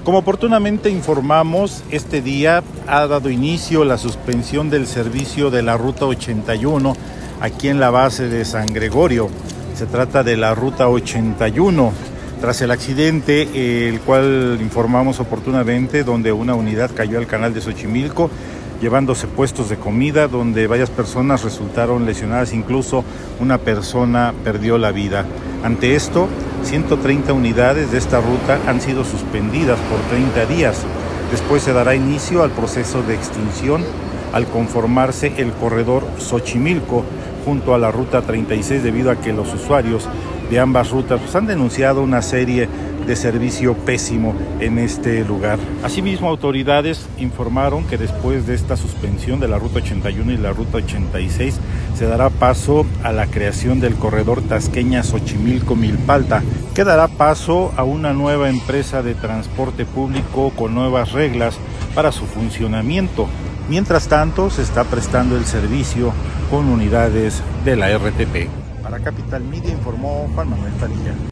Como oportunamente informamos, este día ha dado inicio la suspensión del servicio de la Ruta 81 aquí en la base de San Gregorio. Se trata de la Ruta 81. Tras el accidente, el cual informamos oportunamente, donde una unidad cayó al canal de Xochimilco, llevándose puestos de comida, donde varias personas resultaron lesionadas, incluso una persona perdió la vida. Ante esto, 130 unidades de esta ruta han sido suspendidas por 30 días. Después se dará inicio al proceso de extinción al conformarse el corredor Xochimilco junto a la Ruta 36, debido a que los usuarios de ambas rutas han denunciado una serie de servicio pésimo en este lugar. Asimismo, autoridades informaron que después de esta suspensión de la Ruta 81 y la Ruta 86 se dará paso a la creación del corredor Tasqueña Xochimilco-Milpalta, que dará paso a una nueva empresa de transporte público con nuevas reglas para su funcionamiento. Mientras tanto, se está prestando el servicio con unidades de la RTP. Para Capital Media informó Juan Manuel Padilla.